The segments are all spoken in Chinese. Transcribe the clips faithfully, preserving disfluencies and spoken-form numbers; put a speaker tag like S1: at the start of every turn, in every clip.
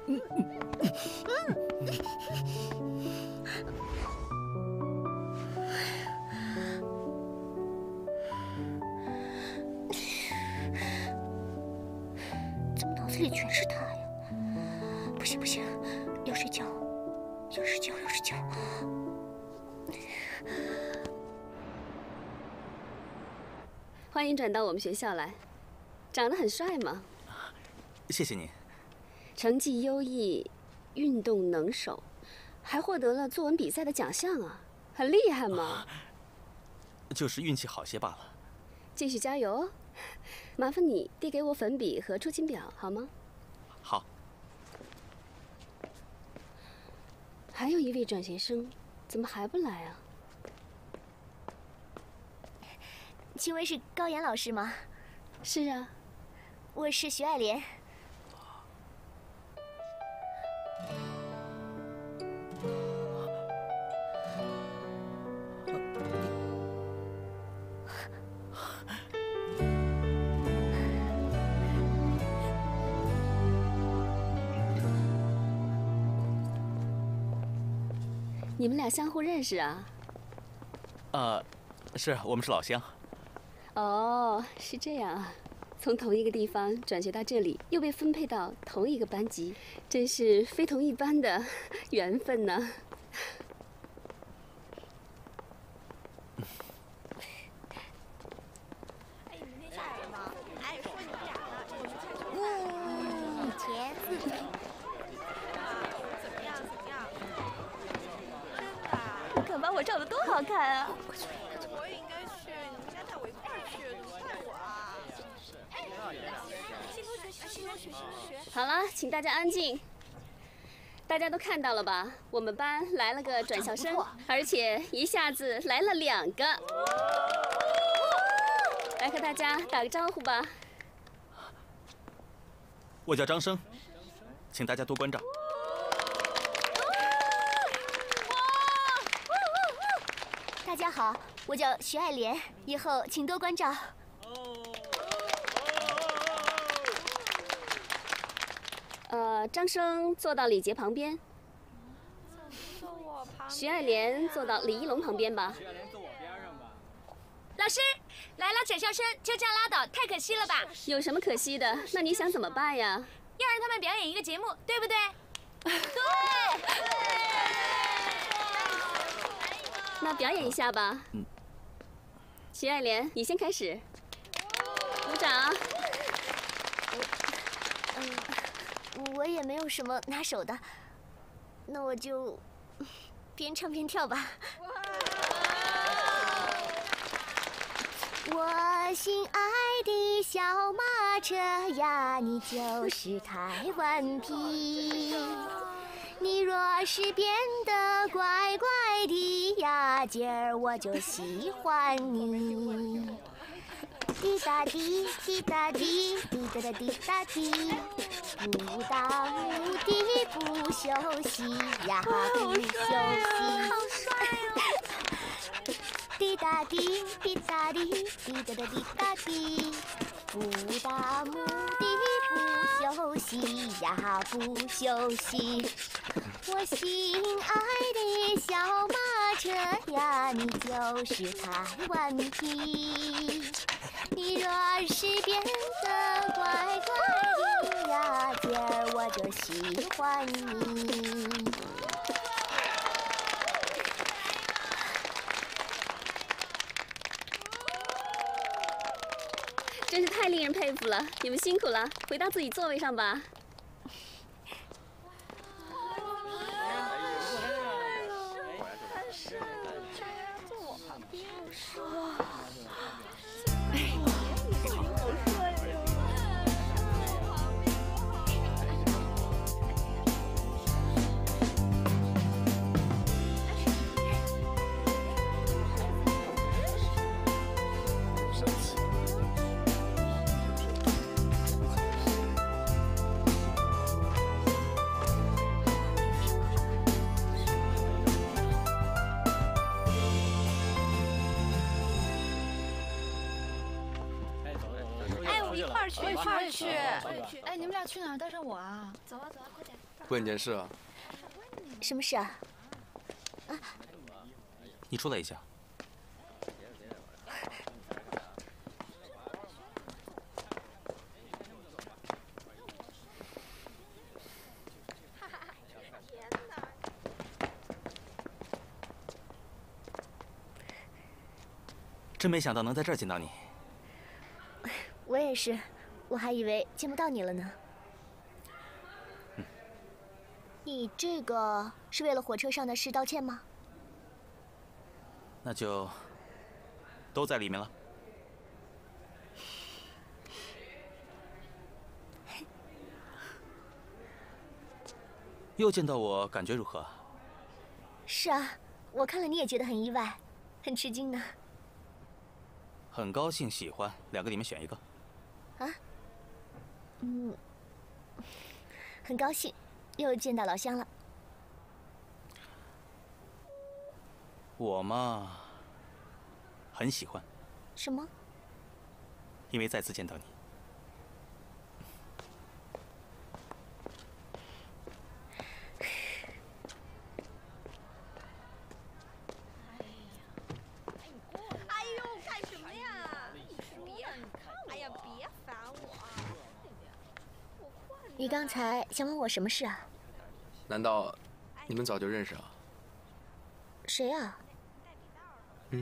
S1: 怎么脑子里全是他呀？不行不行，要睡觉，要睡觉，要睡觉。
S2: 欢迎转到我们学校来，长得很帅嘛。
S3: 谢谢您。
S2: 成绩优异，运动能手，还获得了作文比赛的奖项啊，很厉害嘛。
S3: 就是运气好些罢了。
S2: 继续加油哦！麻烦你递给我粉笔和出勤表好吗？
S3: 好。
S2: 还有一位转学生，怎么还不来啊？
S1: 请问是高岩老师吗？
S2: 是啊，
S1: 我是徐爱莲。
S2: 你们俩相互认识啊？
S3: 呃，是我们是老乡。
S2: 哦，是这样啊。从同一个地方转学到这里，又被分配到同一个班级，真是非同一般的缘分呢。
S1: 嗯，钱。
S4: 可把我照的多好看啊！
S5: 我也应该去，你们应该带我一块儿去，怎么带我啊？新同学，新同学，新同学。
S2: 好了，请大家安静。大家都看到了吧？我们班来了个转校生，而且一下子来了两个。来和大家打个招呼吧。
S3: 我叫张生，请大家多关照。
S1: 大家好，我叫徐爱莲，以后请多关照。
S2: 呃，张生坐到李杰旁边，徐爱莲坐到李一龙旁边吧。
S6: 徐爱莲坐我边上吧。
S4: 老师，来了转校生，就这样拉倒，太可惜了吧？
S2: 有什么可惜的？那你想怎么办呀？
S4: 要让他们表演一个节目，对不对？对。
S2: 那表演一下吧。嗯。徐爱莲，你先开始。鼓掌。
S1: 嗯，我也没有什么拿手的，那我就边唱边跳吧。我心爱的小马车呀，你就是台湾皮。你若是变得乖乖的呀，今儿我就喜欢你。滴答滴，滴答滴，滴答答滴答滴，不到目的不休息呀，不休息。好帅哦！滴答滴，滴答滴，滴答答滴答滴，不到目的不休息呀，不休息。我心爱的小马车呀，你就是台湾皮。你若是变得乖乖的呀，今儿我就喜欢你。
S2: 真是太令人佩服了，你们辛苦了，回到自己座位上吧。
S5: 一块儿去，一块儿去。
S4: 哎，你们俩去哪儿？带上我啊！
S1: 走啊走啊，快点！
S6: 问你件事啊。
S1: 什么事啊？啊，
S3: 你出来一下。真没想到能在这儿见到你。
S1: 我也是，我还以为见不到你了呢。
S3: 嗯，
S1: 你这个是为了火车上的事道歉吗？
S3: 那就都在里面了。又见到我，感觉如何？
S1: 是啊，我看了你也觉得很意外，很吃惊呢。
S3: 很高兴，喜欢，两个里面选一个。
S1: 啊？嗯，很高兴又见到老乡了。
S3: 我嘛，很喜欢。
S1: 什么？
S3: 因为再次见到你。
S5: 哎呦，干什么呀？别，哎呀，别烦我。
S1: 你刚才想问我什么事啊？
S6: 难道你们早就认识啊？
S1: 谁啊？
S6: 嗯。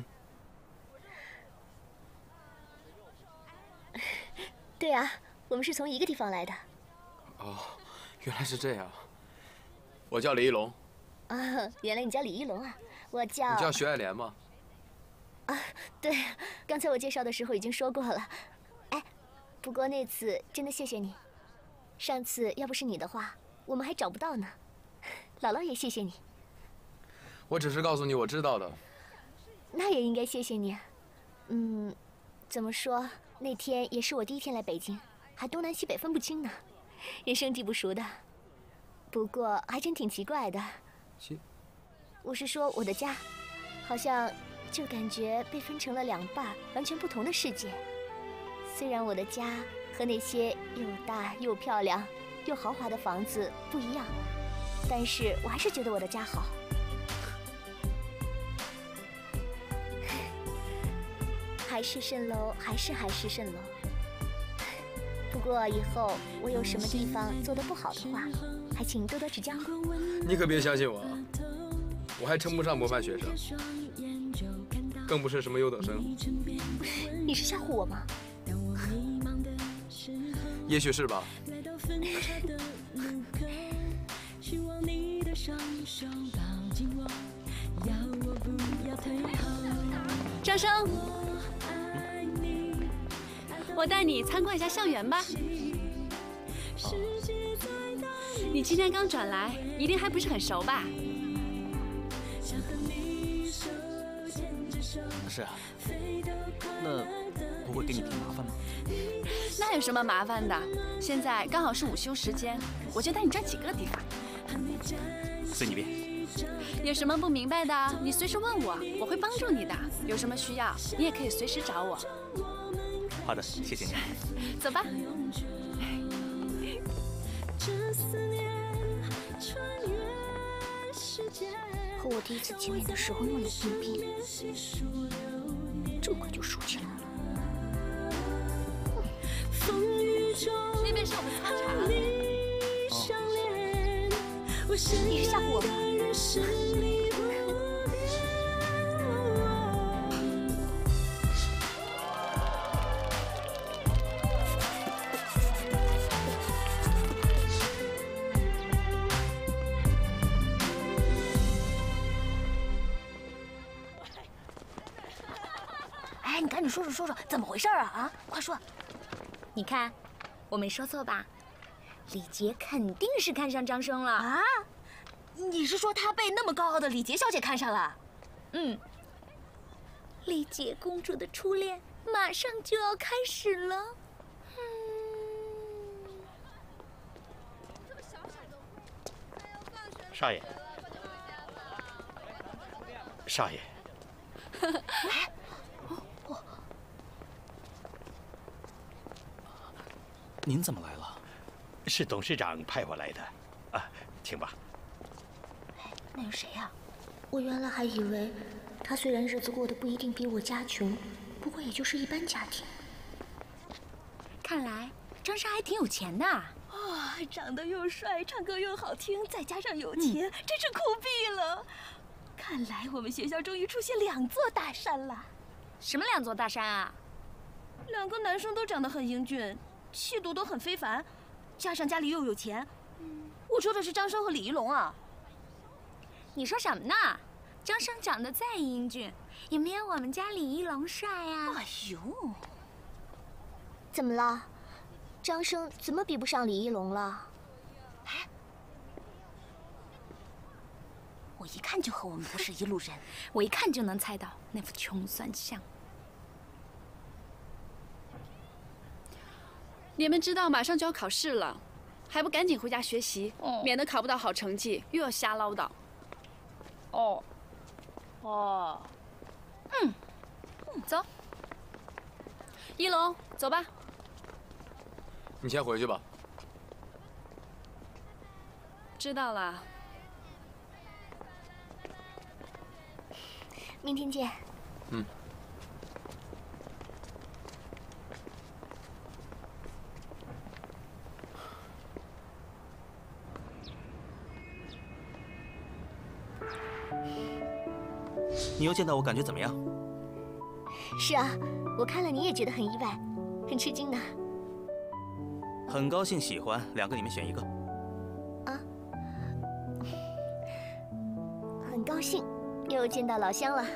S1: 对啊，我们是从一个地方来的。
S6: 哦，原来是这样。我叫李一龙。
S1: 啊，原来你叫李一龙啊！我叫……
S6: 你叫徐爱莲吗？
S1: 啊，对，刚才我介绍的时候已经说过了。哎，不过那次真的谢谢你。上次要不是你的话，我们还找不到呢。姥姥也谢谢你。
S6: 我只是告诉你我知道的。
S1: 那也应该谢谢你。嗯，怎么说？那天也是我第一天来北京，还东南西北分不清呢，人生地不熟的。不过还真挺奇怪的。
S6: 奇？
S1: 我是说我的家，好像就感觉被分成了两半，完全不同的世界。虽然我的家和那些又大又漂亮又豪华的房子不一样，但是我还是觉得我的家好。海市蜃楼，还是海市蜃楼。不过以后我有什么地方做得不好的话，还请多多指教。
S6: 你可别相信我，我还称不上模范学生，更不是什么优等生。
S1: 你是吓唬我吗？
S6: 也许是吧。
S2: 张生，我带你参观一下校园吧。你今天刚转来，一定还不是很熟吧？
S3: 是啊。那不会给你添麻烦吗？
S2: 那有什么麻烦的？现在刚好是午休时间，我就带你转几个地方。
S3: 随你便。
S2: 有什么不明白的，你随时问我，我会帮助你的。有什么需要，你也可以随时找我。
S3: 好的，谢谢你。
S2: 走吧。
S1: 和我第一次见面的时候那么硬币，这么快就竖起来了。
S2: 那边是我们操场。
S1: 哦，你是吓唬我吗？
S4: 哎，你赶紧说说说说，怎么回事啊？啊，快说！你看，我没说错吧？李杰肯定是看上张生了
S5: 啊！你是说他被那么高傲的李杰小姐看上了？
S4: 嗯。李杰公主的初恋马上就要开始了。嗯。
S7: 少爷，少爷。
S1: 哎。
S3: 您怎么来了？
S7: 是董事长派我来的，啊， 请吧。
S4: 那是谁呀？
S1: 我原来还以为，他虽然日子过得不一定比我家穷，不过也就是一般家庭。
S4: 看来张山还挺有钱的。
S5: 哇，长得又帅，唱歌又好听，再加上有钱，嗯、真是酷毙了！看来我们学校终于出现两座大山了。
S4: 什么两座大山啊？
S5: 两个男生都长得很英俊，气度都很非凡，加上家里又有钱。嗯、我说的是张生和李一龙啊。
S4: 你说什么呢？张生长得再英俊，也没有我们家李一龙帅啊！
S5: 哎呦，
S1: 怎么了？张生怎么比不上李一龙了？
S5: 哎，我一看就和我们不是一路人，
S4: 我一看就能猜到那副穷酸相。
S8: 你们知道马上就要考试了，还不赶紧回家学习，
S5: 嗯、
S8: 免得考不到好成绩，又要瞎唠叨。
S5: 哦，哦，
S4: 嗯，走，
S8: 一龙，走吧。
S6: 你先回去吧。
S8: 知道了。
S1: 明天见。
S6: 嗯。
S3: 你又见到我，感觉怎么样？
S1: 是啊，我看了你也觉得很意外，很吃惊呢。
S3: 很高兴，喜欢两个，你们选一个。
S1: 啊，很高兴又见到老乡了。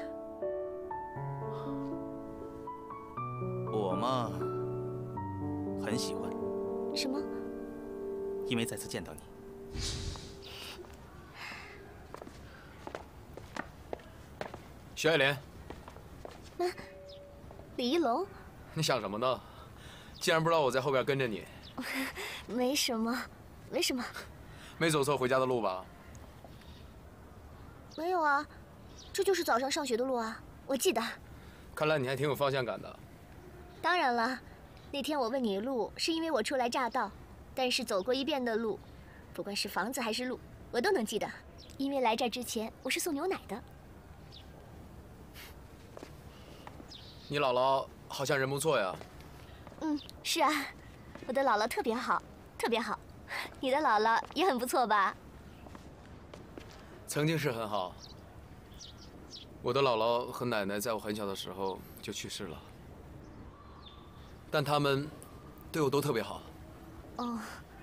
S3: 我嘛，很喜欢。
S1: 什么？
S3: 因为再次见到你。
S6: 徐爱莲，
S1: 那李一龙，
S6: 你想什么呢？竟然不知道我在后边跟着你。
S1: 没什么，没什么。
S6: 没走错回家的路吧？
S1: 没有啊，这就是早上上学的路啊，我记得。
S6: 看来你还挺有方向感的。
S1: 当然了，那天我问你路，是因为我初来乍到，但是走过一遍的路，不管是房子还是路，我都能记得，因为来这儿之前我是送牛奶的。
S6: 你姥姥好像人不错呀。
S1: 嗯，是啊，我的姥姥特别好，特别好。你的姥姥也很不错吧？
S6: 曾经是很好。我的姥姥和奶奶在我很小的时候就去世了，但他们对我都特别好。
S1: 哦，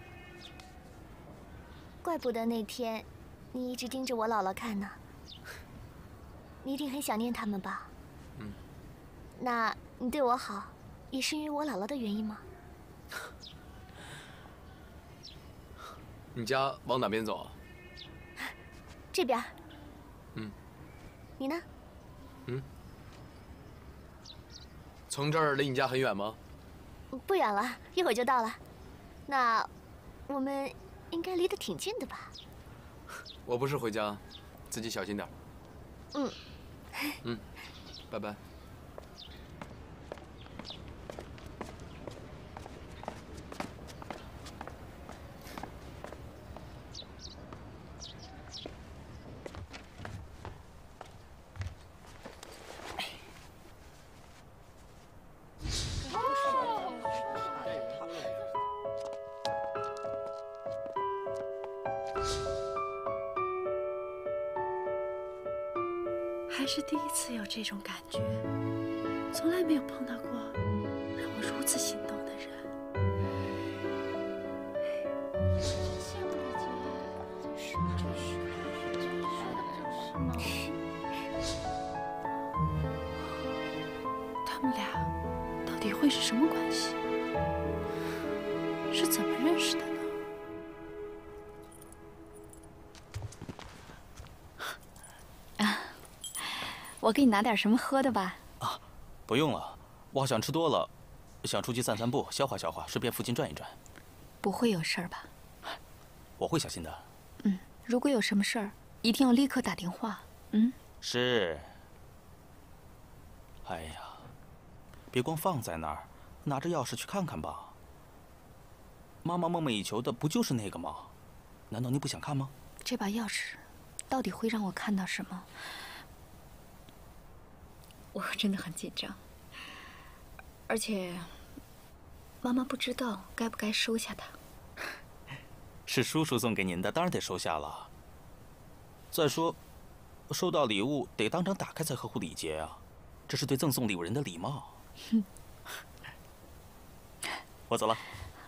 S1: 怪不得那天你一直盯着我姥姥看呢。你一定很想念他们吧？
S6: 嗯。
S1: 那你对我好，也是因为我姥姥的原因吗？
S6: 你家往哪边走啊？
S1: 这边。
S6: 嗯。
S1: 你呢？
S6: 嗯。从这儿离你家很远吗？
S1: 不远了，一会儿就到了。那我们应该离得挺近的吧？
S6: 我不是回家，自己小心点。
S1: 嗯。
S6: 嗯，拜拜。
S8: 还是第一次有这种感觉，从来没有碰到过让我如此心动的人。羡慕李杰，是不是？他们俩到底会是什么关系？是怎么认识的呢？
S9: 我给你拿点什么喝的吧。
S3: 啊，不用了，我好像吃多了，想出去散散步，消化消化，顺便附近转一转。
S9: 不会有事儿吧？
S3: 我会小心的。
S9: 嗯，如果有什么事儿，一定要立刻打电话。嗯，
S3: 是。哎呀，别光放在那儿，拿着钥匙去看看吧。妈妈梦寐以求的不就是那个吗？ 难道你不想看吗？
S9: 这把钥匙到底会让我看到什么？
S8: 我真的很紧张，而且妈妈不知道该不该收下它。
S3: 是叔叔送给您的，当然得收下了。再说，收到礼物得当场打开才合乎礼节啊，这是对赠送礼物人的礼貌。我走了。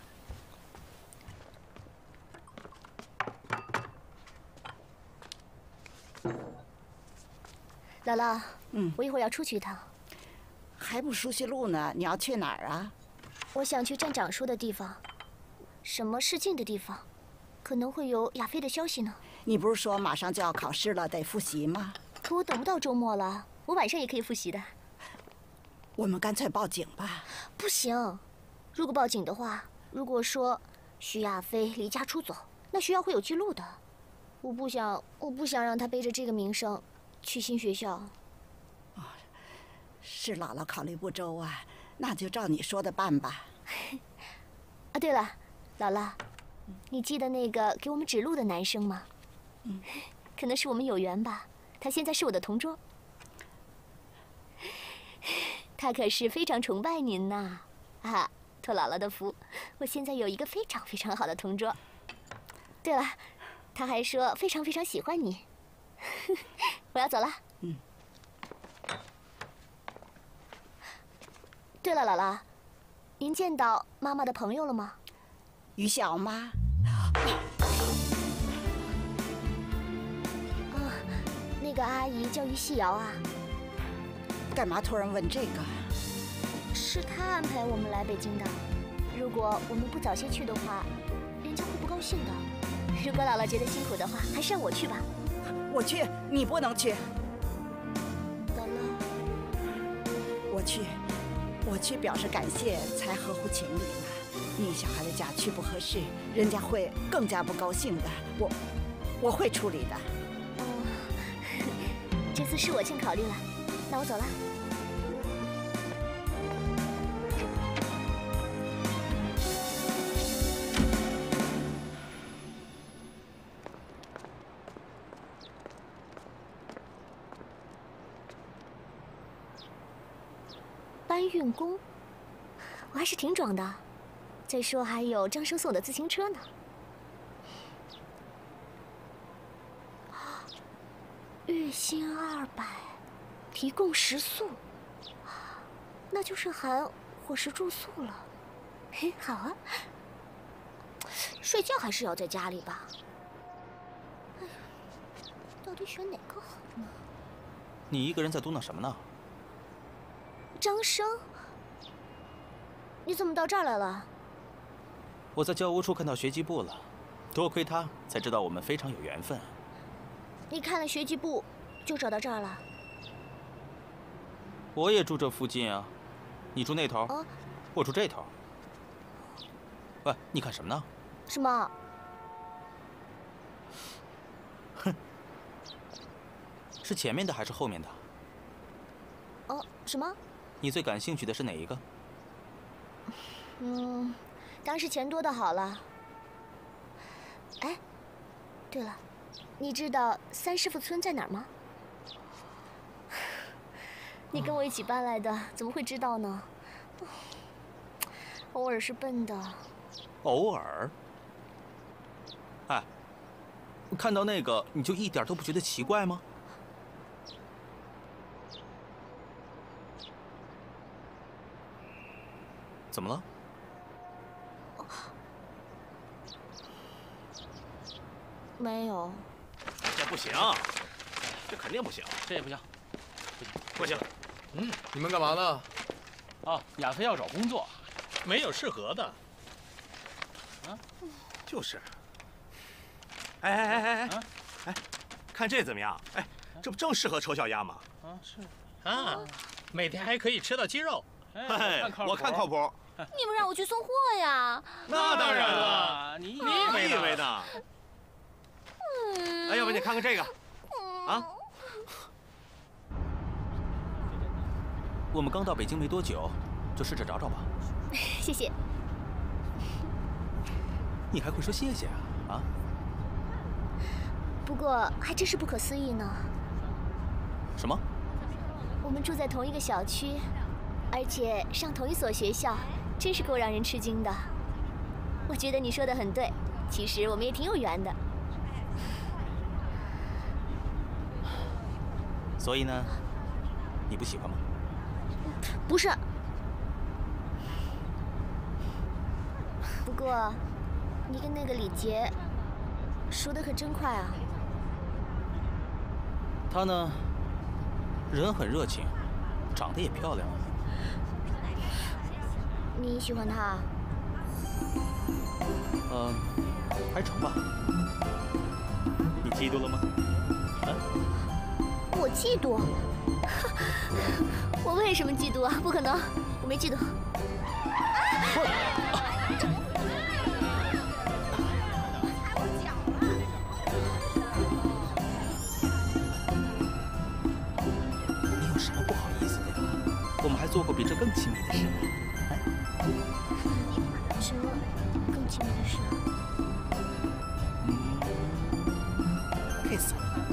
S1: 姥姥，嗯，我一会儿要出去一趟。
S10: 还不熟悉路呢，你要去哪儿啊？
S1: 我想去站长说的地方，什么试镜的地方，可能会有亚飞的消息呢。
S10: 你不是说马上就要考试了，得复习吗？
S1: 可我等不到周末了，我晚上也可以复习的。
S10: 我们干脆报警吧。
S1: 不行，如果报警的话，如果说徐亚飞离家出走，那学校会有记录的。我不想，我不想让他背着这个名声去新学校。
S10: 哦，是姥姥考虑不周啊，那就照你说的办吧。
S1: 啊，对了，姥姥，你记得那个给我们指路的男生吗？嗯，可能是我们有缘吧。他现在是我的同桌，他可是非常崇拜您呐。啊，托姥姥的福，我现在有一个非常非常好的同桌。对了，他还说非常非常喜欢你。我要走了。嗯。对了，姥姥，您见到妈妈的朋友了吗？
S10: 于小妈。
S1: 啊，那个阿姨叫于细瑶啊。
S10: 干嘛突然问这个？
S1: 是她安排我们来北京的。如果我们不早些去的话，人家会不高兴的。如果姥姥觉得辛苦的话，还是让我去吧。
S10: 我去，你不能去。
S1: 姥姥，
S10: 我去，我去表示感谢才合乎情理嘛。你小孩的家去不合适，人家会更加不高兴的。我，我会处理的。
S1: 哦，这次是我先考虑了，那我走了。搬运工，我还是挺壮的。再说还有张生送的自行车呢。月薪二百，提供食宿，那就是含伙食住宿了。嘿，好啊。睡觉还是要在家里吧。哎呀，到底选哪个好呢？
S3: 你一个人在嘟囔什么呢？
S1: 张生，你怎么到这儿来了？
S3: 我在教务处看到学籍簿了，多亏他才知道我们非常有缘分。
S1: 你看了学籍簿，就找到这儿了？
S3: 我也住这附近啊，你住那头，
S1: 哦、
S3: 我住这头。喂，你看什么呢？
S1: 什么？
S3: 哼，是前面的还是后面的？
S1: 哦，什么？
S3: 你最感兴趣的是哪一个？
S1: 嗯，当然是钱多的好了。哎，对了，你知道三师傅村在哪儿吗？你跟我一起搬来的，怎么会知道呢？偶尔是笨的。
S3: 偶尔？哎，看到那个你就一点都不觉得奇怪吗？怎么了？
S1: 没有。
S7: 这不行，这肯定不行，
S3: 这也不行，
S7: 不行，不行。
S6: 嗯，你们干嘛呢？
S3: 哦，亚飞要找工作，
S7: 没有适合的。
S3: 啊？
S7: 就是。哎哎哎哎哎，哎，看这怎么样？哎，这不正适合丑小鸭吗？
S3: 啊，是。
S7: 啊，每天还可以吃到鸡肉。
S3: 哎，
S7: 我看靠谱。
S1: 你们让我去送货呀？
S7: 那当然了，
S3: 你
S7: 你以为呢？哎，要不你看看这个，啊？
S3: 我们刚到北京没多久，就试着找找吧。
S1: 谢谢。
S3: 你还会说谢谢啊？啊？
S1: 不过还真是不可思议呢。
S3: 什么？
S1: 我们住在同一个小区，而且上同一所学校，真是够让人吃惊的。我觉得你说的很对，其实我们也挺有缘的。
S3: 所以呢，你不喜欢吗？
S1: 不是。不过，你跟那个李杰熟得可真快啊。
S3: 他呢，人很热情，长得也漂亮。
S1: 你喜欢他？
S3: 嗯，还成吧。你嫉妒了吗？啊？
S1: 我嫉妒？我为什么嫉妒啊？不可能，我没嫉妒。
S3: 你有什么不好意思的呀？我们还做过比这更亲密的事呢。
S1: 什么更亲密的事啊？
S3: 嗯 ，kiss。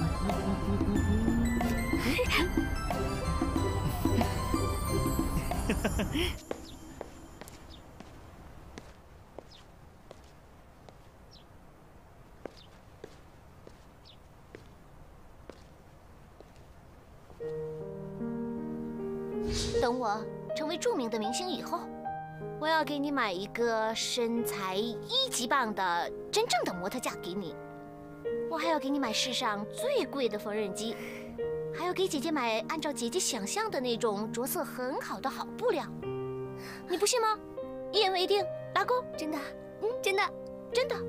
S1: 等我成为著名的明星以后，我要给你买一个身材一级棒的真正的模特嫁给你。我还要给你买世上最贵的缝纫机，还要给姐姐买按照姐姐想象的那种着色很好的好布料。你不信吗？一言为定，拉钩！真的，嗯，真的，真的。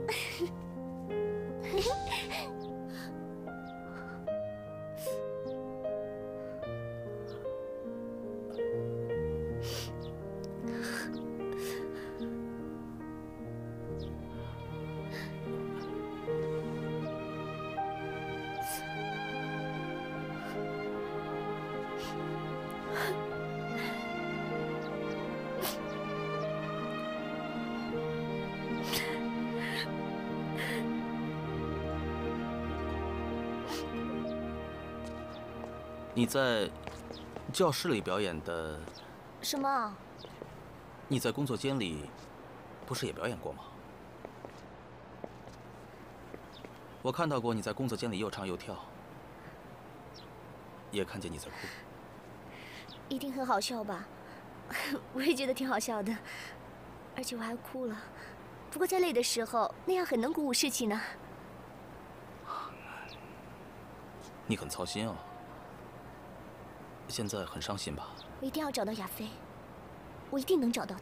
S3: 你在教室里表演的
S1: 什么？
S3: 你在工作间里不是也表演过吗？我看到过你在工作间里又唱又跳，也看见你在哭。
S1: 一定很好笑吧？我也觉得挺好笑的，而且我还哭了。不过在累的时候，那样很能鼓舞士气呢。
S3: 你很操心啊。现在很伤心吧？
S1: 我一定要找到亚飞，我一定能找到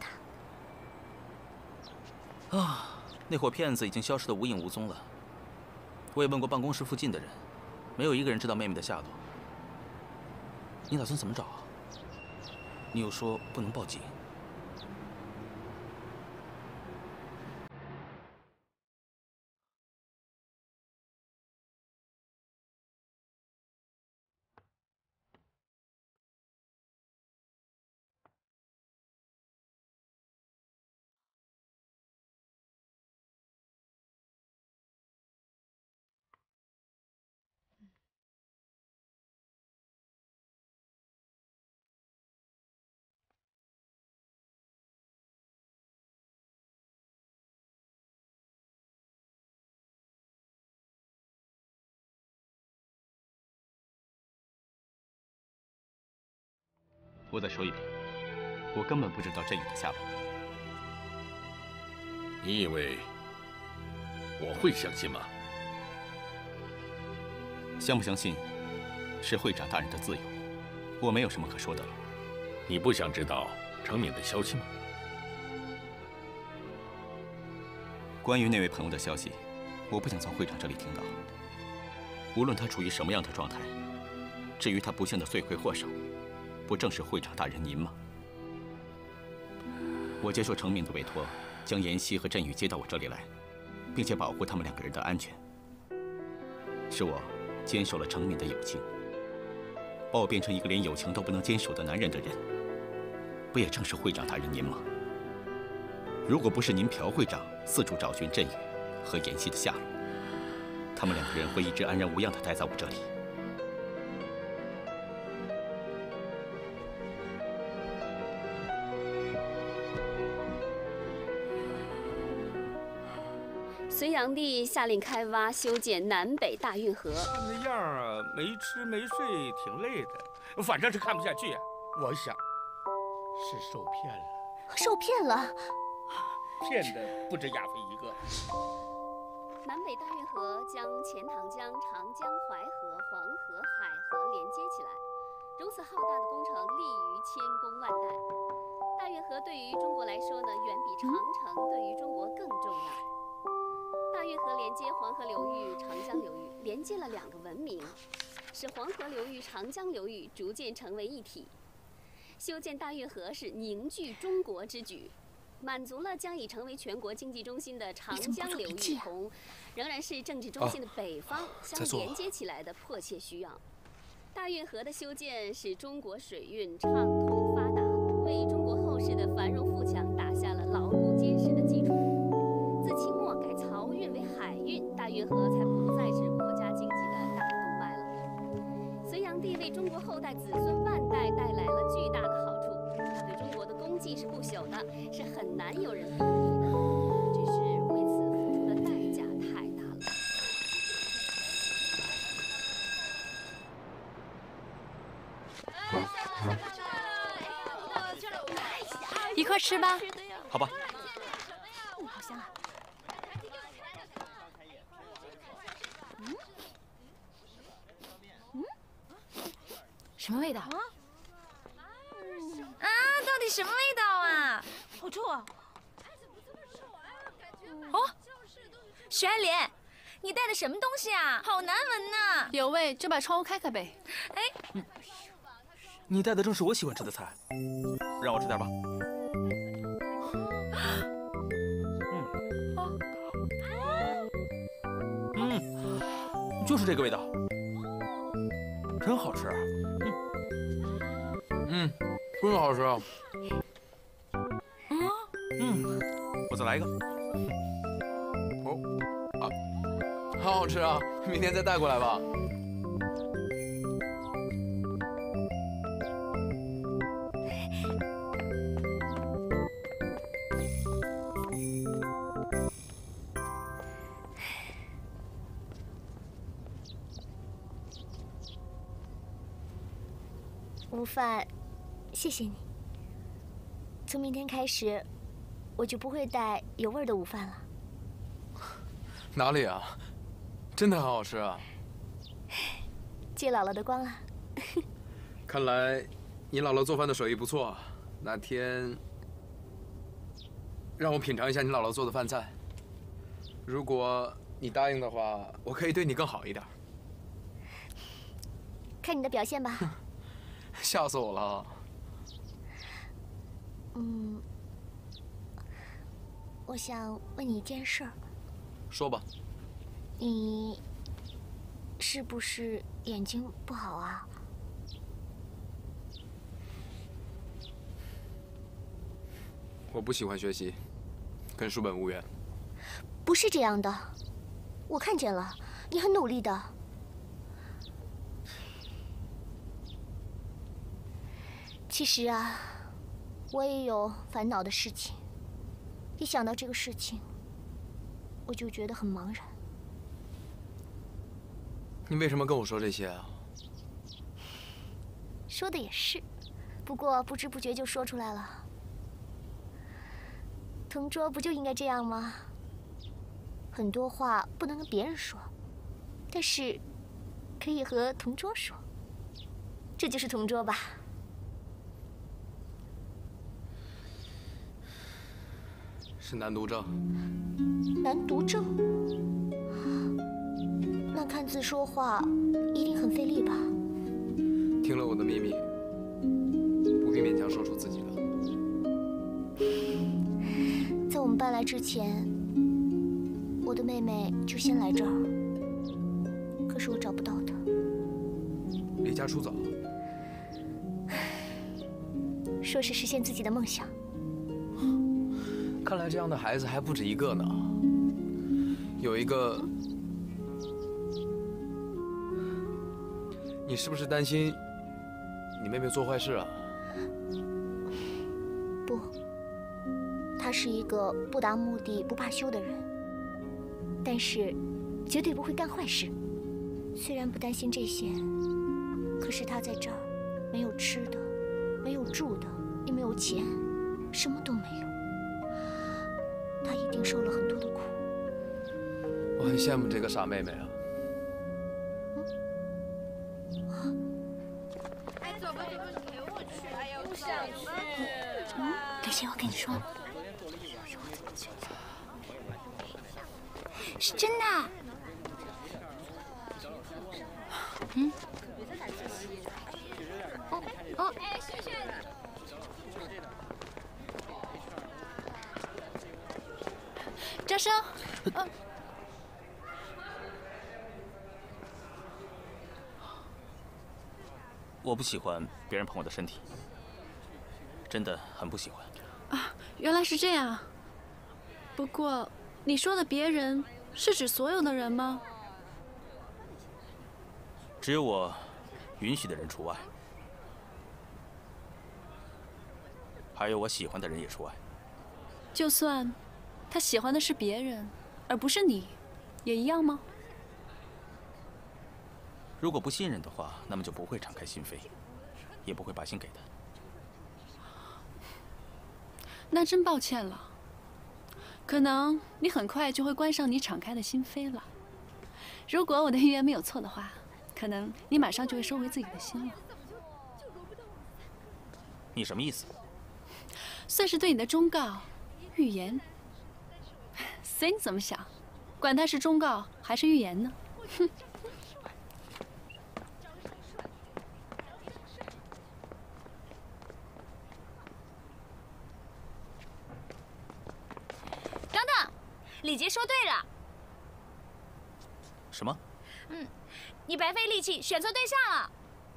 S1: 他。
S3: 啊，那伙骗子已经消失得无影无踪了。我也问过办公室附近的人，没有一个人知道妹妹的下落。你打算怎么找啊？你又说不能报警。
S11: 我再说一遍，我根本不知道振宇的下落。
S12: 你以为我会相信吗？
S11: 相不相信，是会长大人的自由，我没有什么可说的了。
S12: 你不想知道程敏的消息吗？
S11: 关于那位朋友的消息，我不想从会长这里听到。无论他处于什么样的状态，至于他不幸的罪魁祸首，不正是会长大人您吗？我接受程敏的委托，将妍希和振宇接到我这里来，并且保护他们两个人的安全。是我坚守了程敏的友情，把我变成一个连友情都不能坚守的男人的人，不也正是会长大人您吗？如果不是您朴会长四处找寻振宇和妍希的下落， 他们两个人会一直安然无恙地待在我这里。
S2: 隋炀帝下令开挖修建南北大运河。
S13: 那样啊，没吃没睡，挺累的。反正是看不下去呀、啊。我想是受骗了。
S1: 受骗了？
S13: 骗的不止亚飞一个。
S2: 南北大运河将钱塘江、长江、淮河、黄河、海河连接起来，如此浩大的工程立于千工万代。大运河对于中国来说呢，远比长城对于中国更重要。大运河连接黄河流域、长江流域，连接了两个文明，使黄河流域、长江流域逐渐成为一体。修建大运河是凝聚中国之举，满足了将已成为全国经济中心的长江流域同仍然是政治中心的北方相连接起来的迫切需要。大运河的修建使中国水运畅通发达，为中国后世的繁荣富强打下了牢固坚实的基础。自清末改漕运为海运，大运河才不再是国家经济的大动脉了。隋炀帝为中国后代子孙万代带来了巨大的好处，他对中国的功绩是不朽的，是很难有人比拟的。只是为此付出的代价太大了。
S9: 一块吃吧。
S3: 好吧。
S1: 好香啊！
S9: 嗯嗯，什么味道？
S4: 啊，到底什么味道啊？
S5: 好臭啊！
S4: 哦，徐爱莲，你带的什么东西啊？好难闻呐！
S9: 有味就把窗户开开呗。
S4: 哎，
S3: 嗯，你带的正是我喜欢吃的菜，让我吃点吧。嗯，就是这个味道，真好吃啊！
S6: 嗯，嗯，真好吃啊！
S3: 嗯嗯，我再来一个。
S6: 哦，啊，好好吃啊！明天再带过来吧。
S1: 午饭，谢谢你。从明天开始，我就不会带有味的午饭了。
S6: 哪里啊？真的很好吃啊！
S1: 借姥姥的光啊！
S6: 看来你姥姥做饭的手艺不错。哪天让我品尝一下你姥姥做的饭菜。如果你答应的话，我可以对你更好一点。
S1: 看你的表现吧。
S6: 吓死我了！
S1: 嗯，我想问你一件事儿。
S3: 说吧。
S1: 你是不是眼睛不好啊？
S6: 我不喜欢学习，跟书本无缘。
S1: 不是这样的，我看见了，你很努力的。其实啊，我也有烦恼的事情。一想到这个事情，我就觉得很茫然。
S6: 你为什么跟我说这些啊？
S1: 说的也是，不过不知不觉就说出来了。同桌不就应该这样吗？很多话不能跟别人说，但是可以和同桌说。这就是同桌吧。
S6: 是难读症。
S1: 难读症？那看字说话一定很费力吧？
S6: 听了我的秘密，不必勉强说出自己的。
S1: 在我们搬来之前，我的妹妹就先来这儿，可是我找不到她。
S6: 离家出走？
S1: 说是实现自己的梦想。
S6: 看来这样的孩子还不止一个呢。有一个你是不是担心你妹妹做坏事啊？
S1: 不，他是一个不达目的不罢休的人，但是绝对不会干坏事。虽然不担心这些，可是他在这儿没有吃的，没有住的，也没有钱，什么都没有。他一定受了很多的苦。
S6: 我很羡慕这个傻妹妹啊。
S4: 李杰，我跟你说，是真的。嗯。哦哦。张生。呃
S3: 我不喜欢别人碰我的身体，真的很不喜欢。
S8: 啊，原来是这样。不过，你说的别人是指所有的人吗？
S3: 只有我允许的人除外，还有我喜欢的人也除外。
S8: 就算他喜欢的是别人，而不是你，也一样吗？
S3: 如果不信任的话，那么就不会敞开心扉，也不会把心给他。
S8: 那真抱歉了，可能你很快就会关上你敞开的心扉了。如果我的预言没有错的话，可能你马上就会收回自己的心了。
S3: 你什么意思？
S8: 算是对你的忠告、预言，随你怎么想，管它是忠告还是预言呢？哼。
S4: 李杰说对了。
S3: 什么？
S4: 嗯，你白费力气选错对象了。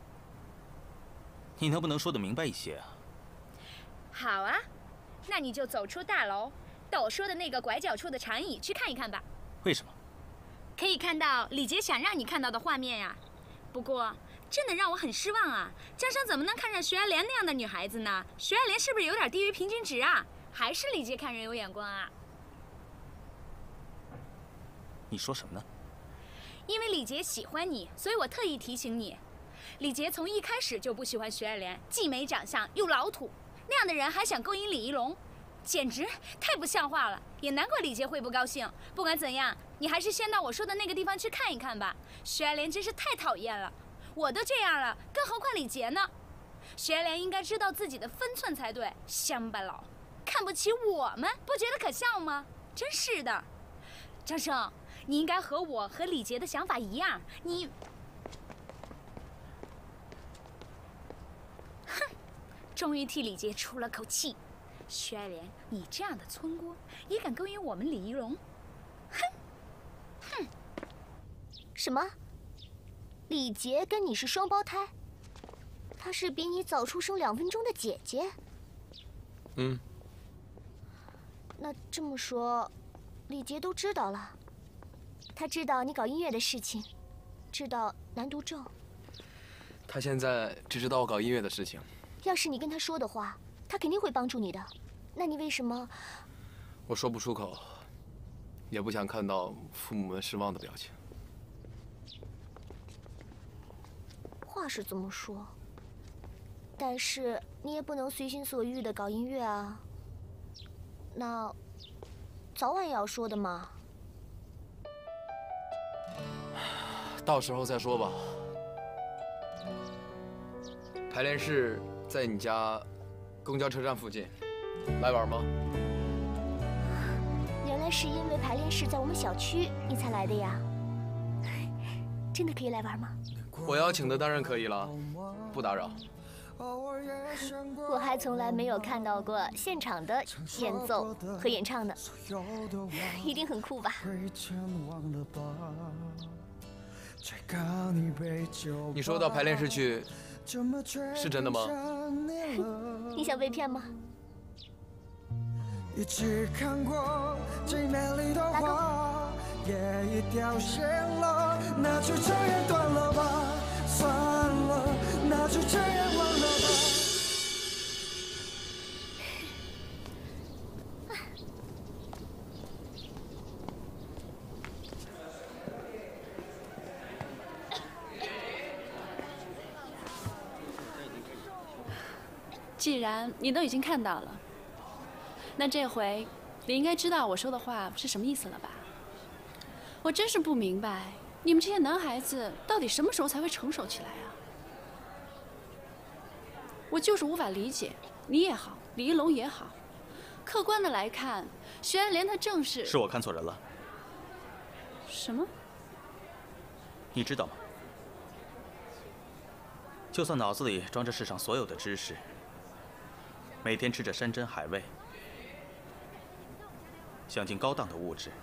S3: 你能不能说得明白一些啊？
S4: 好啊，那你就走出大楼，到我说的那个拐角处的长椅去看一看吧。
S3: 为什么？
S4: 可以看到李杰想让你看到的画面呀。不过，真的让我很失望啊！江生怎么能看上徐爱莲那样的女孩子呢？徐爱莲是不是有点低于平均值啊？还是李杰看人有眼光啊？
S3: 你说什么呢？
S4: 因为李杰喜欢你，所以我特意提醒你。李杰从一开始就不喜欢徐爱莲，既没长相又老土，那样的人还想勾引李一龙，简直太不像话了。也难怪李杰会不高兴。不管怎样，你还是先到我说的那个地方去看一看吧。徐爱莲真是太讨厌了，我都这样了，更何况李杰呢？徐爱莲应该知道自己的分寸才对。乡巴佬，看不起我们，不觉得可笑吗？真是的，张生。 你应该和我和李杰的想法一样，你，哼，终于替李杰出了口气。徐爱莲，你这样的村姑也敢勾引我们李一龙？哼，哼！
S1: 什么？李杰跟你是双胞胎？她是比你早出生两分钟的姐姐？
S6: 嗯。
S1: 那这么说，李杰都知道了。 他知道你搞音乐的事情，知道难读症。
S6: 他现在只知道我搞音乐的事情。
S1: 要是你跟他说的话，他肯定会帮助你的。那你为什么？
S6: 我说不出口，也不想看到父母们失望的表情。
S1: 话是这么说，但是你也不能随心所欲的搞音乐啊。那早晚也要说的嘛。
S6: 到时候再说吧。排练室在你家公交车站附近，来玩吗？
S1: 原来是因为排练室在我们小区，你才来的呀？真的可以来玩吗？
S6: 我邀请的当然可以了，不打扰。
S1: 我还从来没有看到过现场的演奏和演唱呢，一定很酷吧？
S6: 你说到排练室去，是真的吗？
S1: 你想被骗吗？大哥。
S14: 算了，那就这样忘了吧。
S8: 既然你都已经看到了，那这回你应该知道我说的话是什么意思了吧？我真是不明白，你们这些男孩子到底什么时候才会成熟起来啊？我就是无法理解，你也好，李一龙也好，客观的来看，徐安莲她正是……
S3: 是我看错人了。
S8: 什么？
S3: 你知道吗？就算脑子里装着世上所有的知识，每天吃着山珍海味，享尽高档的物质，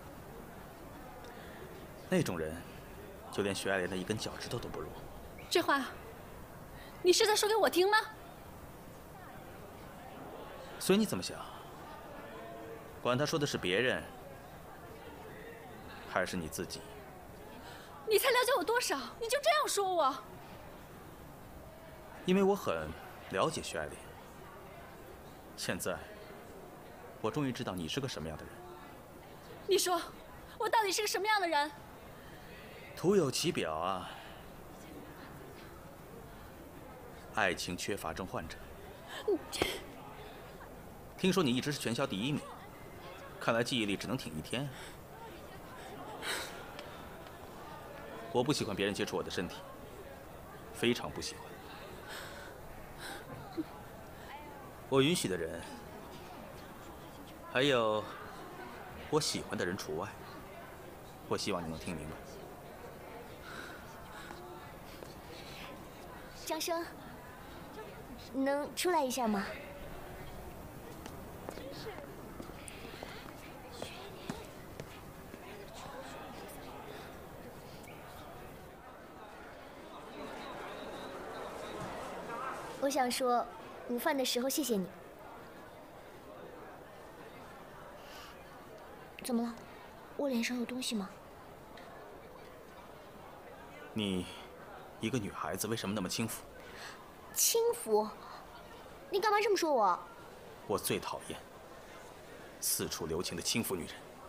S3: 那种人，就连徐爱莲的一根脚趾头都不如。
S8: 这话，你是在说给我听吗？
S3: 随你怎么想，管他说的是别人，还是你自己。
S8: 你才了解我多少，你就这样说我？
S3: 因为我很了解徐爱莲。现在，我终于知道你是个什么样的人。
S8: 你说，我到底是个什么样的人？
S3: 徒有其表啊！爱情缺乏症患者。听说你一直是全校第一名，看来记忆力只能挺一天。我不喜欢别人接触我的身体，非常不喜欢。我允许的人，还有我喜欢的人除外。我希望你能听明白。
S1: 张生，你能出来一下吗？我想说，午饭的时候谢谢你。怎么了？我脸上有东西吗？
S3: 你，一个女孩子为什么那么轻浮？
S1: 轻浮？你干嘛这么说我？
S3: 我最讨厌四处留情的轻浮女人。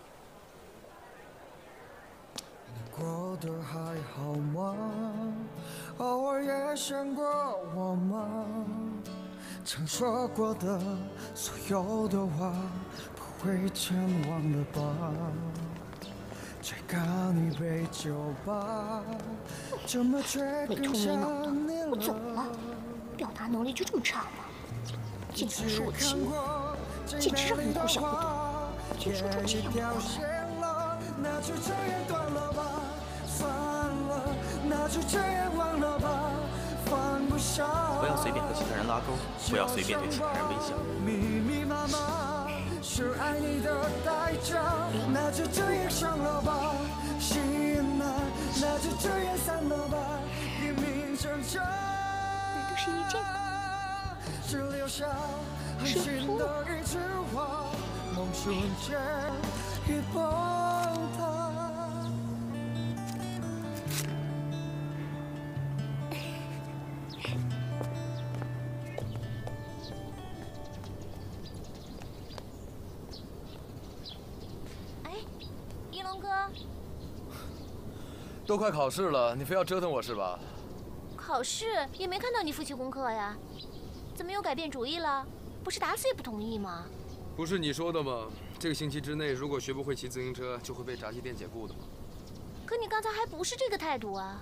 S14: 过得还好吗？偶尔也想过我吗？曾说过的所有的话，不会全忘了吧？再干一杯酒吧，这么却更想你了。
S1: 我走了，表达能力就这么差吗？竟然说我轻浮，简直让人哭笑不得。听说出这样的话来。
S14: 那就这样断了吧，算了，那就这样忘了吧，放不下。
S3: 不要随便和其他人拉钩，不要随便对其他人微笑。
S14: 密密麻麻是爱你的代价，那就这样伤了吧，心啊，那就这样散了吧，拼命挣扎。
S1: 难道是因为这个？
S14: 只留下狠心的一句话，梦瞬间已崩塌。
S1: 哎，一龙哥，
S6: 都快考试了，你非要折腾我是吧？
S1: 考试也没看到你复习功课呀，怎么又改变主意了？不是打死也不同意吗？
S6: 不是你说的吗？这个星期之内，如果学不会骑自行车，就会被炸鸡店解雇的吗？
S1: 可你刚才还不是这个态度啊！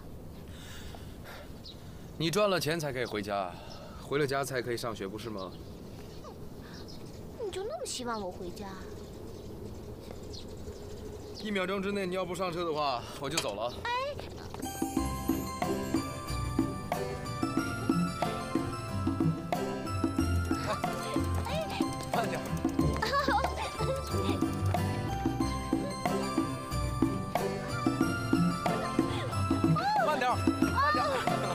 S6: 你赚了钱才可以回家，回了家才可以上学，不是吗？
S1: 你就那么希望我回家？
S6: 一秒钟之内你要不上车的话，我就走了。
S1: 哎。
S6: 慢点。慢点，慢点。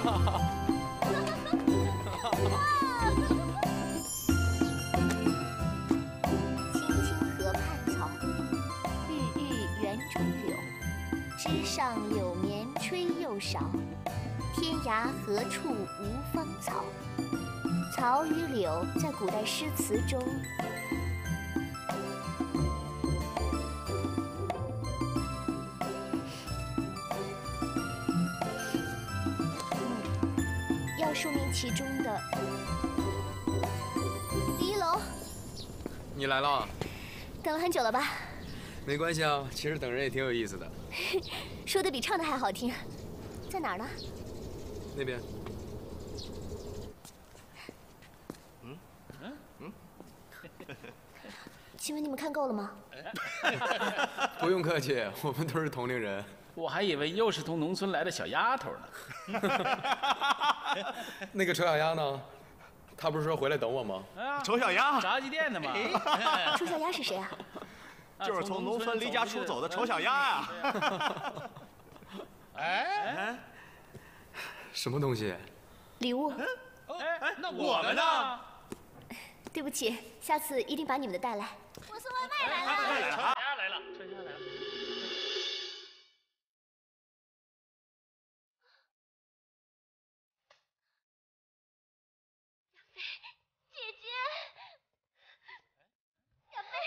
S1: 青青河畔草，郁郁园中柳。枝上柳绵吹又少， 天涯何处无芳草。草与柳在古代诗词中，嗯，要说明其中的。李一龙，
S6: 你来了，
S1: 等了很久了吧？
S6: 没关系啊，其实等人也挺有意思的。
S1: 说的比唱的还好听，在哪儿呢？
S6: 那边。
S7: 嗯嗯嗯。
S1: 请问你们看够了吗？
S6: 不用客气，我们都是同龄人。
S12: 我还以为又是从农村来的小丫头呢。
S6: 那个丑小鸭呢？他不是说回来等我吗？
S7: 丑小鸭，
S12: 炸鸡店的嘛。
S1: 丑小鸭是谁啊？
S7: 就是从农村离家出走的丑小鸭呀。
S12: 哎，
S6: 什么东西？
S1: 礼物。
S12: 哎，那我们呢？
S1: 对不起，下次一定把你们的带来。
S4: 我送外卖来了。
S12: 丑小鸭来了，丑小鸭来了。
S1: 姐姐，亚飞，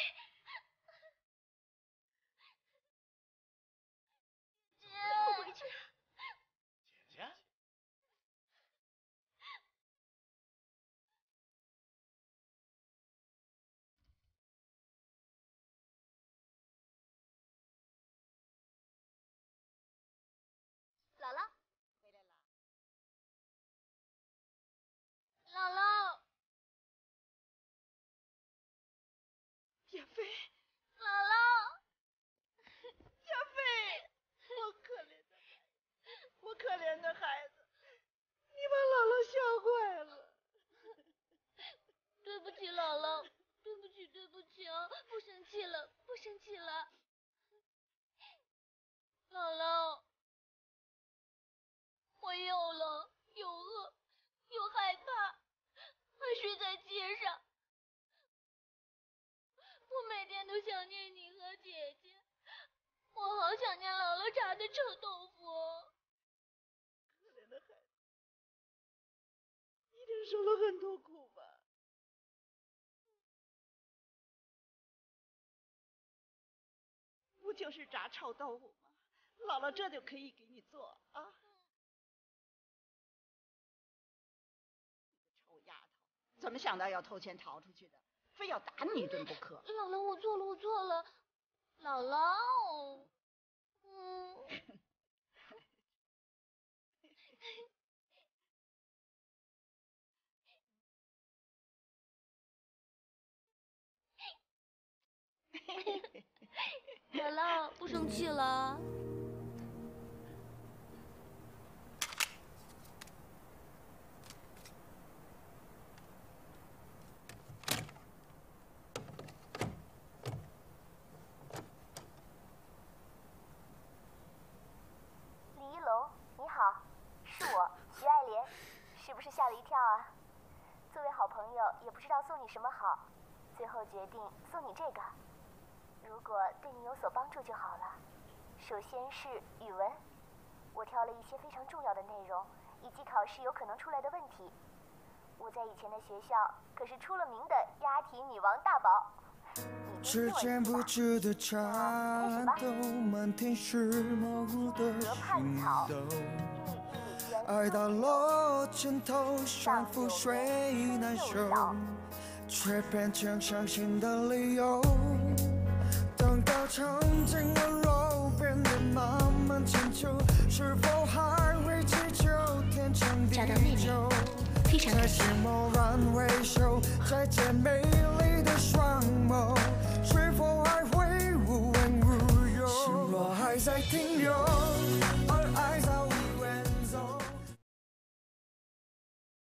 S1: 姐姐，我回去。
S12: 姐姐。
S1: 姥姥，回来了。姥姥。
S10: 亚飞，
S1: 姥姥，
S10: 亚飞，我可怜的孩子，我可怜的孩子，你把姥姥吓坏了。
S1: 对不起，姥姥，对不起，对不起啊，不生气了，不生气了。姥姥，我又冷又饿又害怕，还睡在街上。我每天都想念你和姐姐，我好想念姥姥炸的臭豆腐。
S10: 可怜的孩子，一定受了很多苦吧？不就是炸臭豆腐吗？姥姥这就可以给你做啊。臭丫头，怎么想到要偷钱逃出去的？非要打你一顿不可。
S1: 姥姥，我错了，我错了，姥姥，嗯。姥姥，不生气了。吓了一跳啊！作为好朋友，也不知道送你什么好，最后决定送你这个。如果对你有所帮助就好了。首先是语文，我挑了一些非常重要的内容，以及考试有可能出来的问题。我在以前的学校可是出了名的押题女王大宝。
S14: 时间不知的颤抖，满天是模糊的心动。爱到落枕头上覆水难收，却变成伤心的理由。等到场景温柔变得慢慢清楚，是否还会祈求天长地久？在心茫然回首，再见美。